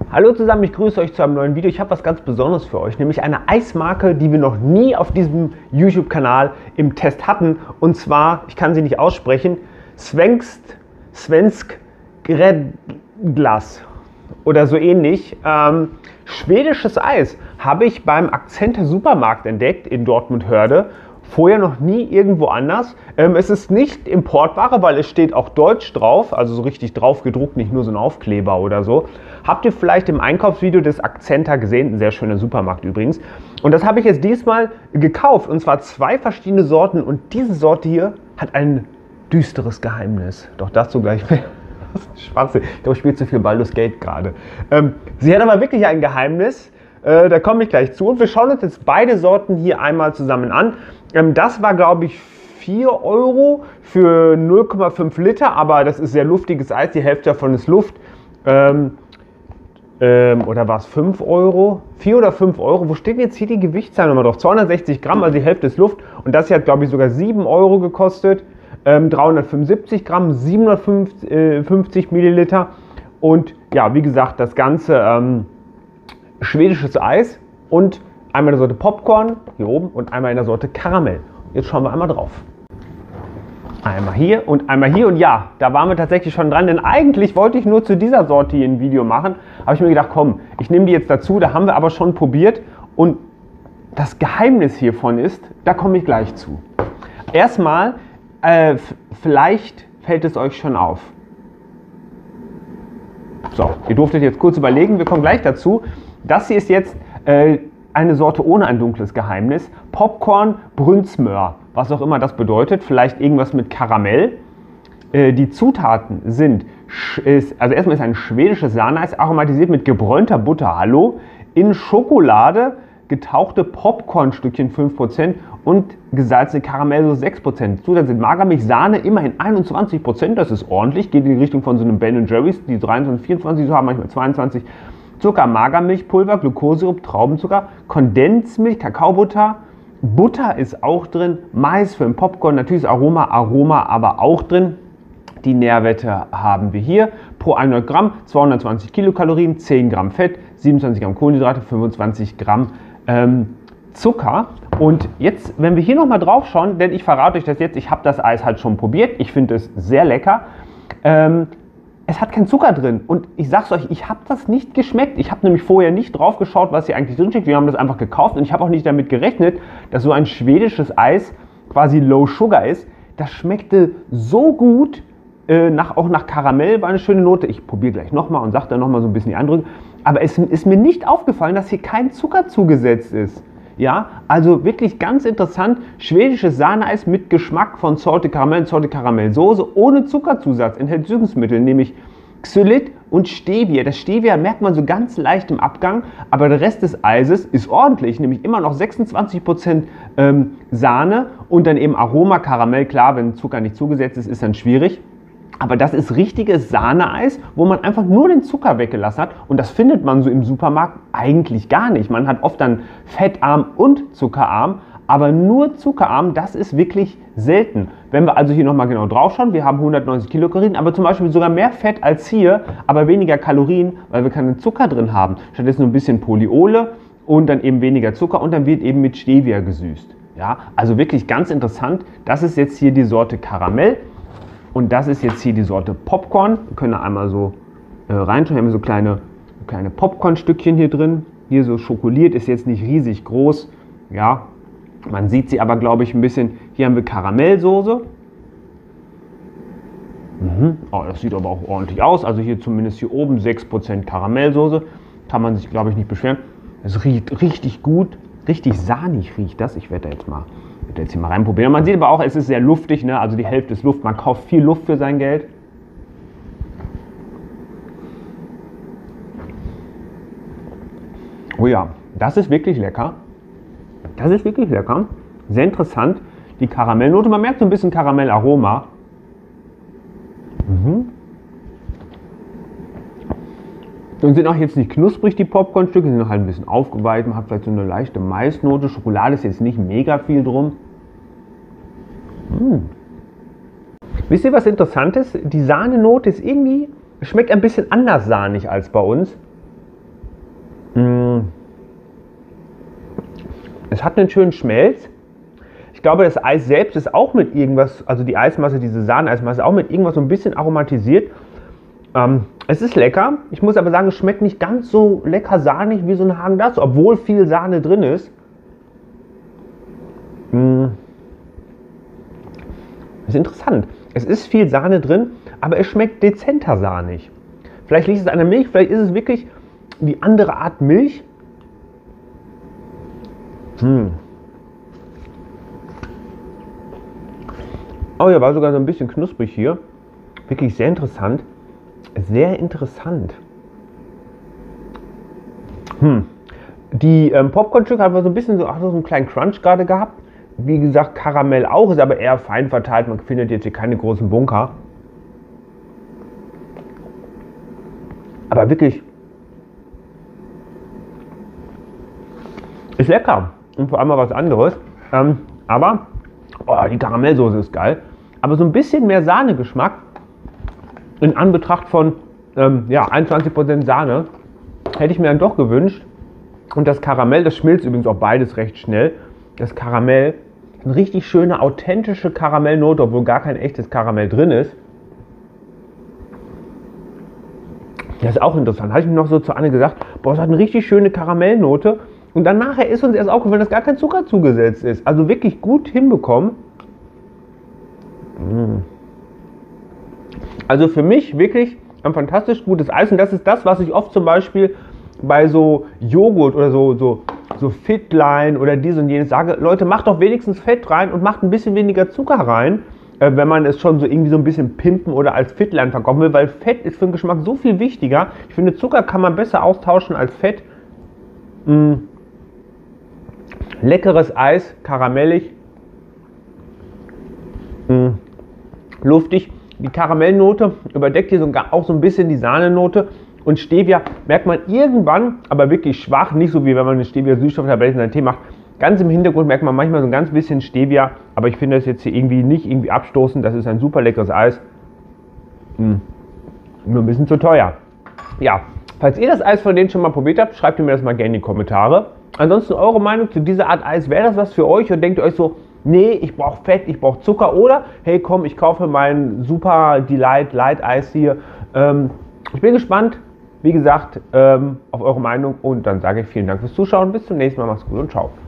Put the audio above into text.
Hallo zusammen, ich grüße euch zu einem neuen Video. Ich habe was ganz Besonderes für euch, nämlich eine Eismarke, die wir noch nie auf diesem YouTube-Kanal im Test hatten. Und zwar, ich kann sie nicht aussprechen, Svensk Gräddglas oder so ähnlich. Schwedisches Eis habe ich beim Akzenter Supermarkt entdeckt in Dortmund-Hörde. Vorher noch nie irgendwo anders. Es ist nicht Importware, weil es steht auch Deutsch drauf, also so richtig drauf gedruckt, nicht nur so ein Aufkleber oder so. Habt ihr vielleicht im Einkaufsvideo des Akzenter gesehen, ein sehr schöner Supermarkt übrigens. Und das habe ich jetzt diesmal gekauft, und zwar 2 verschiedene Sorten, und diese Sorte hier hat ein düsteres Geheimnis. Doch dazu gleich mehr. Schwachsinn, ich glaube, ich spiele zu viel Baldur's Gate gerade. Sie hat aber wirklich ein Geheimnis. Da komme ich gleich zu, und wir schauen uns jetzt beide Sorten hier einmal zusammen an. Das war, glaube ich, 4 € für 0,5 Liter, aber das ist sehr luftiges Eis, die Hälfte davon ist Luft. Oder war es 5 €? 4 oder 5 €? Wo steht jetzt hier die Gewichtszahl nochmal drauf? 260 Gramm, also die Hälfte ist Luft, und das hier hat, glaube ich, sogar 7 € gekostet. 375 Gramm, 750 Milliliter, und ja, wie gesagt, das Ganze schwedisches Eis und einmal in der Sorte Popcorn hier oben und einmal in der Sorte Karamell. Jetzt schauen wir einmal drauf. Einmal hier, und ja, da waren wir tatsächlich schon dran, denn eigentlich wollte ich nur zu dieser Sorte hier ein Video machen. Habe ich mir gedacht, komm, ich nehme die jetzt dazu, da haben wir aber schon probiert, und das Geheimnis hiervon ist, da komme ich gleich zu. Erstmal, vielleicht fällt es euch schon auf. So, ihr durftet jetzt kurz überlegen, wir kommen gleich dazu. Das hier ist jetzt eine Sorte ohne ein dunkles Geheimnis. Popcorn Brünnsmör, was auch immer das bedeutet, vielleicht irgendwas mit Karamell. Die Zutaten sind, also erstmal ist ein schwedisches Sahneeis, aromatisiert mit gebräunter Butter, hallo, in Schokolade getauchte Popcornstückchen 5% und gesalzene Karamell so 6%. Zutaten sind Magermilch, Sahne, immerhin 21%, das ist ordentlich, geht in die Richtung von so einem Ben & Jerry's, die 23, 24 so haben, manchmal 22. Zucker, Magermilchpulver, Glukosesirup, Traubenzucker, Kondensmilch, Kakaobutter, Butter ist auch drin, Mais für den Popcorn, natürlich ist Aroma aber auch drin. Die Nährwerte haben wir hier. Pro 100 Gramm 220 Kilokalorien, 10 Gramm Fett, 27 Gramm Kohlenhydrate, 25 Gramm Zucker. Und jetzt, wenn wir hier nochmal drauf schauen, denn ich verrate euch das jetzt, ich habe das Eis halt schon probiert, ich finde es sehr lecker. Es hat keinen Zucker drin, und ich sag's euch, ich habe das nicht geschmeckt. Ich habe nämlich vorher nicht drauf geschaut, was hier eigentlich drin steckt. Wir haben das einfach gekauft, und ich habe auch nicht damit gerechnet, dass so ein schwedisches Eis quasi Low Sugar ist. Das schmeckte so gut, auch nach Karamell war eine schöne Note. Ich probiere gleich nochmal und sage dann nochmal so ein bisschen die Eindrücke. Aber es ist mir nicht aufgefallen, dass hier kein Zucker zugesetzt ist. Ja, also wirklich ganz interessant, schwedisches Sahneeis mit Geschmack von Salted Caramel, Salted Caramel Soße, ohne Zuckerzusatz, enthält Süßungsmittel, nämlich Xylit und Stevia. Das Stevia merkt man so ganz leicht im Abgang, aber der Rest des Eises ist ordentlich, nämlich immer noch 26% Sahne und dann eben Aroma Karamell. Klar, wenn Zucker nicht zugesetzt ist, ist dann schwierig. Aber das ist richtiges Sahneeis, wo man einfach nur den Zucker weggelassen hat. Und das findet man so im Supermarkt eigentlich gar nicht. Man hat oft dann fettarm und zuckerarm, aber nur zuckerarm, das ist wirklich selten. Wenn wir also hier nochmal genau drauf schauen, wir haben 190 Kilokalorien, aber zum Beispiel sogar mehr Fett als hier, aber weniger Kalorien, weil wir keinen Zucker drin haben. Stattdessen nur ein bisschen Polyole und dann eben weniger Zucker, und dann wird eben mit Stevia gesüßt. Ja, also wirklich ganz interessant. Das ist jetzt hier die Sorte Karamell. Und das ist jetzt hier die Sorte Popcorn. Wir können da einmal so reinschauen. Wir haben so kleine Popcornstückchen hier drin. Hier so schokoliert, ist jetzt nicht riesig groß. Ja, man sieht sie aber, glaube ich, ein bisschen. Hier haben wir Karamellsoße. Oh, das sieht aber auch ordentlich aus. Also hier zumindest hier oben 6% Karamellsoße. Kann man sich, glaube ich, nicht beschweren. Es riecht richtig gut. Richtig sahnig riecht das. Ich werde da jetzt hier mal reinprobieren. Man sieht aber auch, es ist sehr luftig, ne? Also die Hälfte ist Luft. Man kauft viel Luft für sein Geld. Oh ja, das ist wirklich lecker. Das ist wirklich lecker. Sehr interessant. Die Karamellnote, man merkt so ein bisschen Karamellaroma. Und sind auch jetzt nicht knusprig, die Popcornstücke, sind halt ein bisschen aufgeweicht. Man hat vielleicht so eine leichte Maisnote. Schokolade ist jetzt nicht mega viel drum. Wisst ihr, was interessant ist? Die Sahnenote ist irgendwie, schmeckt ein bisschen anders sahnig als bei uns. Es hat einen schönen Schmelz. Ich glaube, das Eis selbst ist auch mit irgendwas, also die Eismasse, diese Sahneeismasse, auch mit irgendwas so ein bisschen aromatisiert. Es ist lecker. Ich muss aber sagen, es schmeckt nicht ganz so lecker sahnig wie so ein Häagen-Dazs, obwohl viel Sahne drin ist. Das ist interessant. Es ist viel Sahne drin, aber es schmeckt dezenter sahnig. Vielleicht liegt es an der Milch, vielleicht ist es wirklich die andere Art Milch. Oh ja, war sogar so ein bisschen knusprig hier. Wirklich sehr interessant. Sehr interessant. Die Popcorn-Stücke haben wir so ein bisschen so einen kleinen Crunch gerade gehabt. Wie gesagt, Karamell auch, ist aber eher fein verteilt. Man findet jetzt hier keine großen Bunker. Aber wirklich ist lecker. Und vor allem mal was anderes. Aber die Karamellsoße ist geil. Aber so ein bisschen mehr Sahnegeschmack in Anbetracht von 21% Sahne hätte ich mir dann doch gewünscht. Und das Karamell, das schmilzt übrigens auch beides recht schnell. Das Karamell, eine richtig schöne, authentische Karamellnote, obwohl gar kein echtes Karamell drin ist. Das ist auch interessant. Habe ich mir noch so zu Anne gesagt, boah, es hat eine richtig schöne Karamellnote. Und dann nachher ist uns erst aufgefallen, dass gar kein Zucker zugesetzt ist. Also wirklich gut hinbekommen. Also für mich wirklich ein fantastisch gutes Eis. Und das ist das, was ich oft zum Beispiel bei so Joghurt oder so Fitline oder dies und jenes sage. Leute, macht doch wenigstens Fett rein und macht ein bisschen weniger Zucker rein, wenn man es schon so irgendwie so ein bisschen pimpen oder als Fitline verkaufen will. Weil Fett ist für den Geschmack so viel wichtiger. Ich finde, Zucker kann man besser austauschen als Fett. Leckeres Eis, karamellig. Luftig. Die Karamellnote überdeckt hier auch so ein bisschen die Sahnenote. Und Stevia merkt man irgendwann, aber wirklich schwach, nicht so wie wenn man eine Stevia-Süßstofftablette in einen Tee macht. Ganz im Hintergrund merkt man manchmal so ein ganz bisschen Stevia, aber ich finde das jetzt hier nicht irgendwie abstoßend. Das ist ein super leckeres Eis. Nur ein bisschen zu teuer. Ja, falls ihr das Eis von denen schon mal probiert habt, schreibt mir das mal gerne in die Kommentare. Ansonsten eure Meinung zu dieser Art Eis, wäre das was für euch und denkt ihr euch so, nee, ich brauche Fett, ich brauche Zucker oder hey komm, ich kaufe mein Super Delight Light Eis hier. Ich bin gespannt, wie gesagt, auf eure Meinung und dann sage ich vielen Dank fürs Zuschauen, bis zum nächsten Mal, macht's gut und ciao.